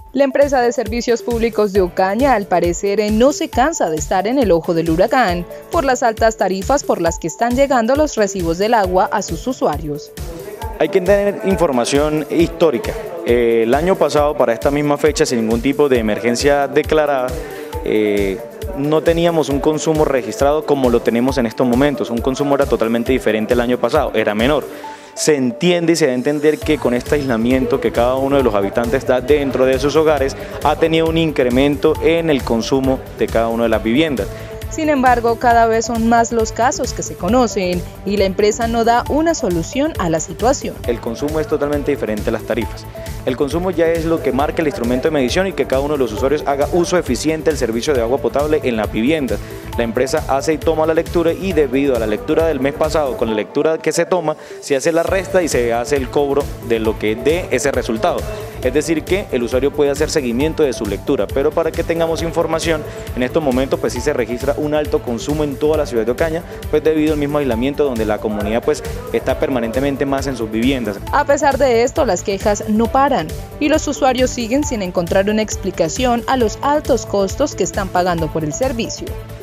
La empresa de servicios públicos de Ocaña, al parecer, no se cansa de estar en el ojo del huracán por las altas tarifas por las que están llegando los recibos del agua a sus usuarios. Hay que tener información histórica. El año pasado, para esta misma fecha, sin ningún tipo de emergencia declarada, no teníamos un consumo registrado como lo tenemos en estos momentos. Un consumo era totalmente diferente el año pasado, era menor. Se entiende y se debe entender que con este aislamiento que cada uno de los habitantes da dentro de sus hogares, ha tenido un incremento en el consumo de cada una de las viviendas. Sin embargo, cada vez son más los casos que se conocen y la empresa no da una solución a la situación. El consumo es totalmente diferente a las tarifas. El consumo ya es lo que marca el instrumento de medición y que cada uno de los usuarios haga uso eficiente del servicio de agua potable en las viviendas. La empresa hace y toma la lectura y debido a la lectura del mes pasado, con la lectura que se toma, se hace la resta y se hace el cobro de lo que dé ese resultado. Es decir que el usuario puede hacer seguimiento de su lectura, pero para que tengamos información, en estos momentos pues sí se registra un alto consumo en toda la ciudad de Ocaña, pues debido al mismo aislamiento donde la comunidad pues está permanentemente más en sus viviendas. A pesar de esto, las quejas no paran y los usuarios siguen sin encontrar una explicación a los altos costos que están pagando por el servicio.